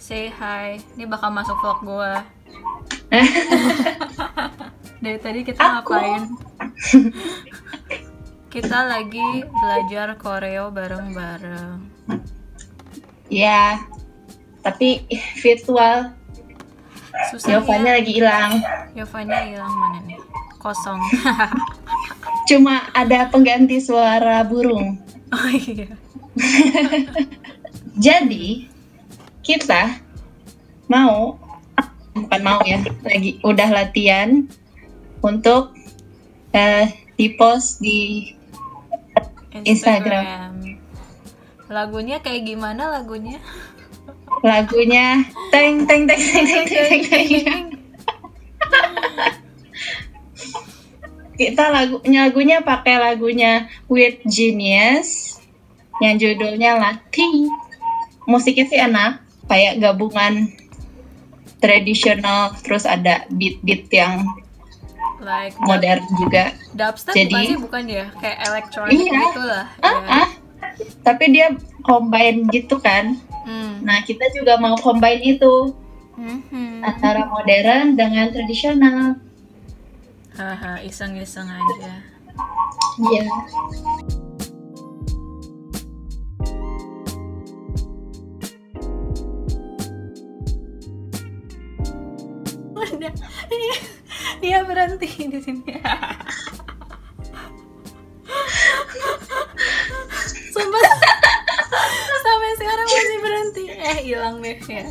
say hi. Ini bakal masuk vlog gue. Dari tadi kita ngapain? Kita lagi belajar koreo bareng-bareng. Ya, tapi virtual. Susah Yovanya ya. lagi hilang. Yovanya hilang mana nih? Kosong. Cuma ada pengganti suara burung. Oh iya. Jadi kita bukan mau ya, lagi udah latihan untuk di-post di Instagram. Lagunya kayak gimana lagunya? Lagunya teng teng teng teng teng teng teng. Kita lagunya pakai lagunya With Genius yang judulnya Lati. Musiknya sih enak, kayak gabungan tradisional terus ada beat-beat yang Like modern juga. dubstep Jadi bukan ya? Kayak elektronik iya. gitu lah. Ya. Tapi dia combine gitu kan. Nah, kita juga mau combine itu antara modern dengan tradisional. Haha, iseng-iseng aja. Iya. Dia berhenti di sini. Sumpah, sampai sekarang masih berhenti. Hilang deh ya.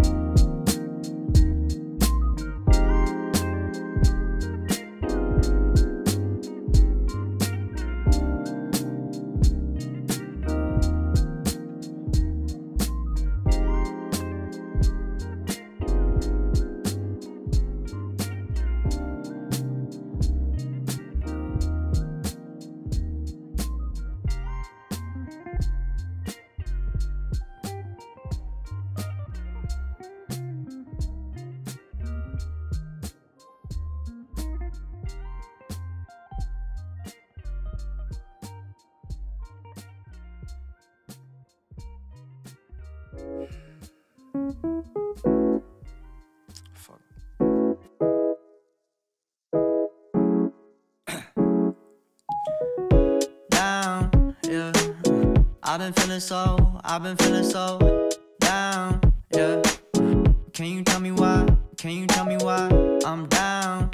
Fuck. Down, yeah. I've been feeling so down, yeah. Can you tell me why? I'm down.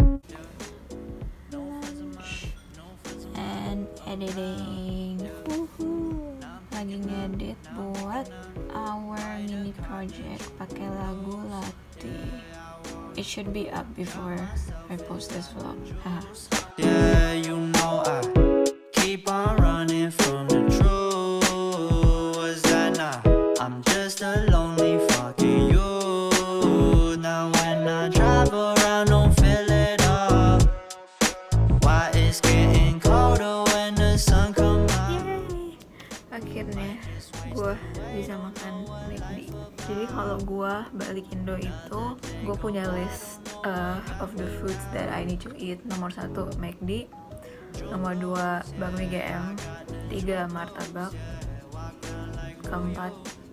And editing. Lagi ngedit buat our mini project pakai lagu Lati. It should be up before I post this vlog. Yeah, you know I keep on running from the truth. Was that not? I'm just a lonely fucking you. Now when I drive around, don't feel it up. Why it's getting colder when the sun come out. Yay! Akhirnya gue bisa makan McD. Jadi kalau gue balik Indo itu, gue punya list of the foods that I need to eat. Nomor 1 McD, nomor 2 bakmi GM, 3 martabak, keempat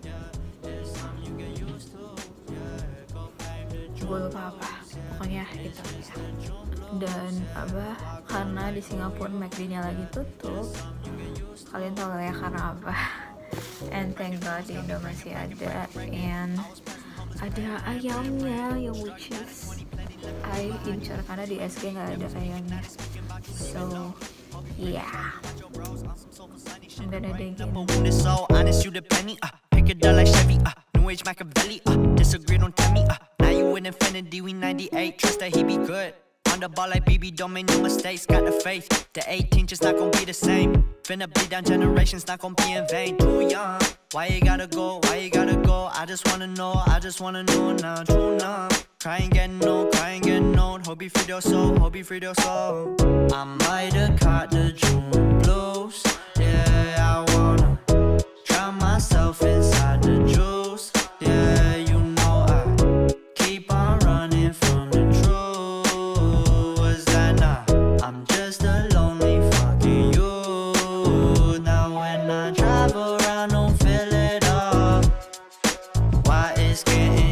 gue lupa apa, pokoknya itu ya. Dan karena di Singapura McD-nya lagi tutup, kalian tahu lah ya karena apa. And thank God di Indo masih ada, and ada ayamnya yang which is I incar karena di SG nggak ada ayamnya. So yeah, I'm gonna dig in. Wounded soul, honest, you the penny. Pick it up like Chevy. New age Machiavelli. Disagree, don't tell me. Now you in infinity, we 98. Trust that he be good. On the ball like BB, don't make no mistakes. Got the faith. The 18 just not gonna be the same. Finna bleed down generations, not gonna be in vain. Too young. Why you gotta go? I just wanna know now. True numb. Cry and get known. Hope you free your soul. I might have caught the June blues. Yeah, I wanna drown myself inside the juice. Yeah, you know I keep on running from the truth. Was that not? I'm just a lonely fucking you. Now when I drive around, don't feel it up. Why it's getting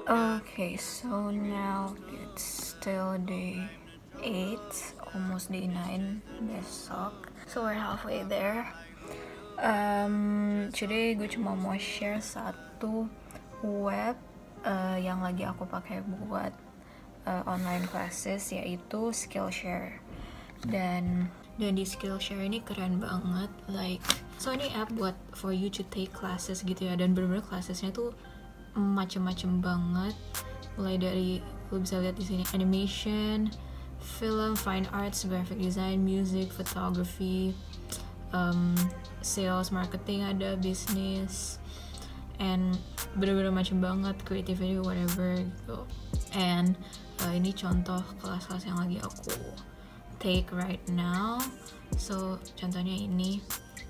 Okay, so now it's still day 8, almost day 9 besok. So we're halfway there. Today gue cuma mau share satu web yang lagi aku pakai buat online classes, yaitu Skillshare. Dan di Skillshare ini keren banget, like so ini app buat for you to take classes gitu ya, dan bener-bener classesnya tuh macem-macem banget, mulai dari lo bisa lihat di sini animation, film, fine arts, graphic design, music, photography, sales, marketing, ada business, and bener-bener macem banget, creativity, whatever gitu. And ini contoh kelas-kelas yang lagi aku take right now. So contohnya ini,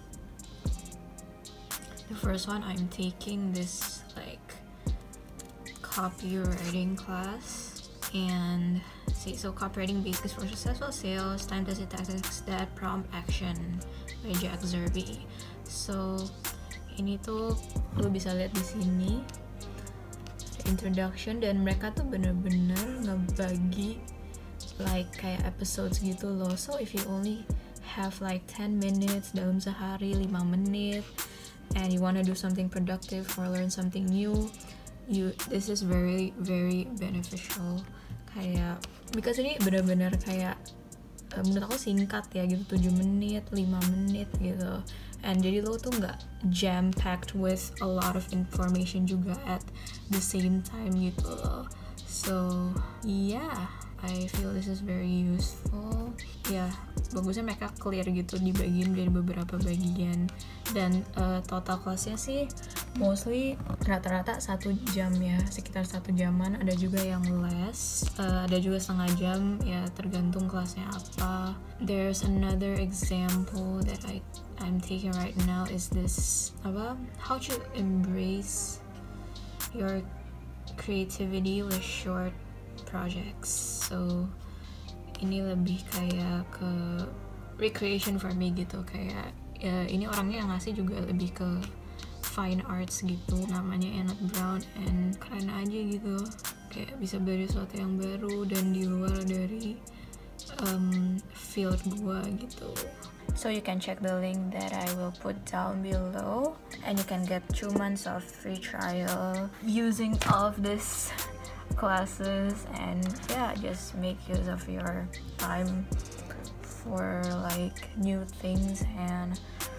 the first one I'm taking this like copywriting class, and so copywriting basics for successful sales, time-tested tactics that prompt action by Jack Zerby. So ini tuh lo bisa lihat di sini introduction, dan mereka tuh bener-bener ngebagi like kayak episodes gitu loh. So if you only have like 10 minutes dalam sehari, 5 menit, and you wanna do something productive or learn something new, this is very very beneficial, kayak because ini bener-bener kayak menurut aku singkat ya gitu, 7 menit, 5 menit gitu. And jadi lo tuh nggak jam packed with a lot of information juga at the same time gitu loh. So yeah, I feel this is very useful. Ya, bagusnya mereka clear gitu, dibagiin dari beberapa bagian. Dan total kelasnya sih mostly rata-rata 1 jam ya, sekitar 1 jaman. Ada juga yang less, ada juga setengah jam ya, tergantung kelasnya apa. There's another example that I'm taking right now is this how to embrace your creativity with short projects. So ini lebih kayak ke recreation for me gitu, kayak ya, ini orangnya yang ngasih juga lebih ke fine arts gitu, namanya Enoch Brown, and keren aja gitu, kayak bisa belajar sesuatu yang baru dan di luar dari field gua gitu. So you can check the link that I will put down below, and you can get 2 months of free trial using all of this classes, and yeah, just make use of your time for like new things and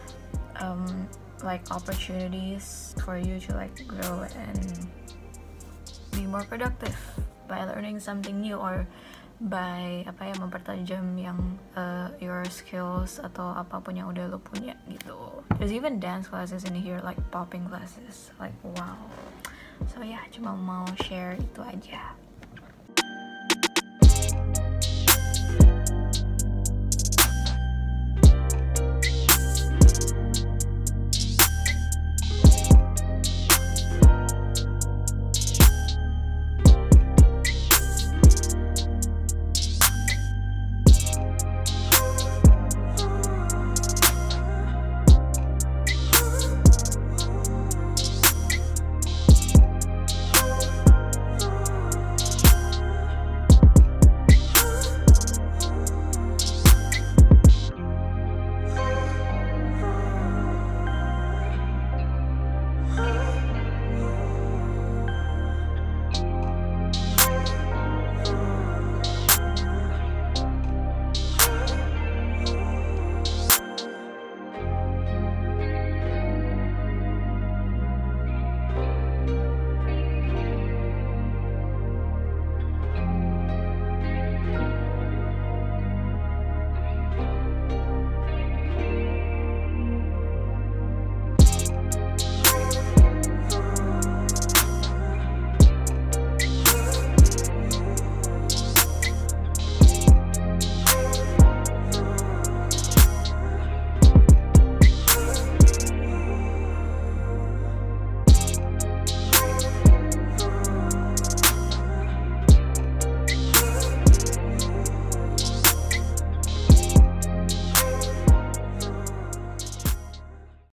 like opportunities for you to like grow and be more productive by learning something new, or by mempertajam yang your skills atau apapun yang udah lo punya gitu. There's even dance classes in here, like popping classes, like wow. So yeah, cuma mau share itu aja.